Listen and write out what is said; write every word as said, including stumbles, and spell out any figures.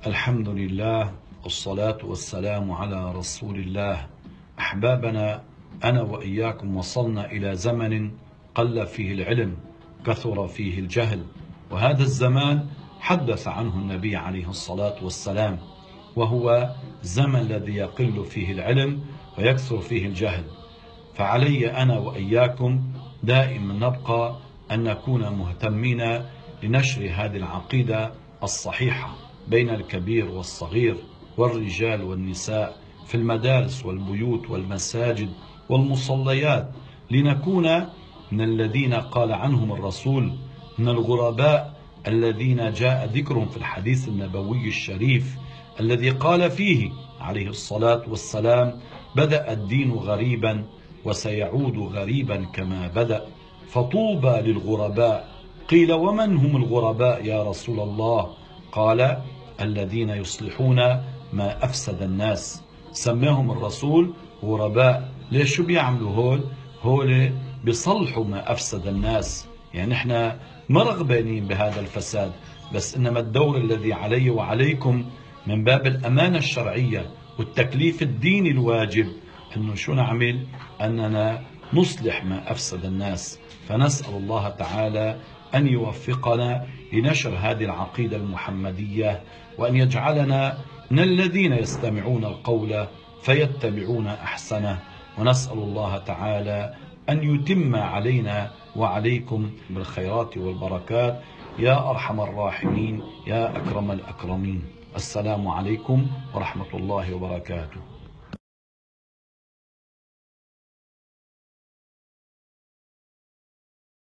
الحمد لله والصلاة والسلام على رسول الله. أحبابنا، أنا وإياكم وصلنا إلى زمن قل فيه العلم، كثر فيه الجهل، وهذا الزمان حدث عنه النبي عليه الصلاة والسلام، وهو زمن الذي يقل فيه العلم ويكثر فيه الجهل. فعلي أنا وإياكم دائما نبقى أن نكون مهتمين لنشر هذه العقيدة الصحيحة بين الكبير والصغير والرجال والنساء في المدارس والبيوت والمساجد والمصليات، لنكون من الذين قال عنهم الرسول من الغرباء الذين جاء ذكرهم في الحديث النبوي الشريف الذي قال فيه عليه الصلاة والسلام: بدأ الدين غريبا وسيعود غريبا كما بدأ، فطوبى للغرباء. قيل: ومن هم الغرباء يا رسول الله؟ قال: الذين يصلحون ما أفسد الناس. سماهم الرسول غرباء. ليش؟ شو بيعملوا هول؟ هول بيصلحوا ما أفسد الناس. يعني احنا ما رغبانين بهذا الفساد، بس إنما الدور الذي علي وعليكم من باب الأمانة الشرعية والتكليف الديني الواجب أنه شو نعمل؟ أننا نصلح ما أفسد الناس. فنسأل الله تعالى أن يوفقنا لنشر هذه العقيدة المحمدية، وأن يجعلنا من الذين يستمعون القول فيتبعون أحسنه. ونسأل الله تعالى أن يتم علينا وعليكم بالخيرات والبركات يا أرحم الراحمين يا أكرم الأكرمين. السلام عليكم ورحمة الله وبركاته.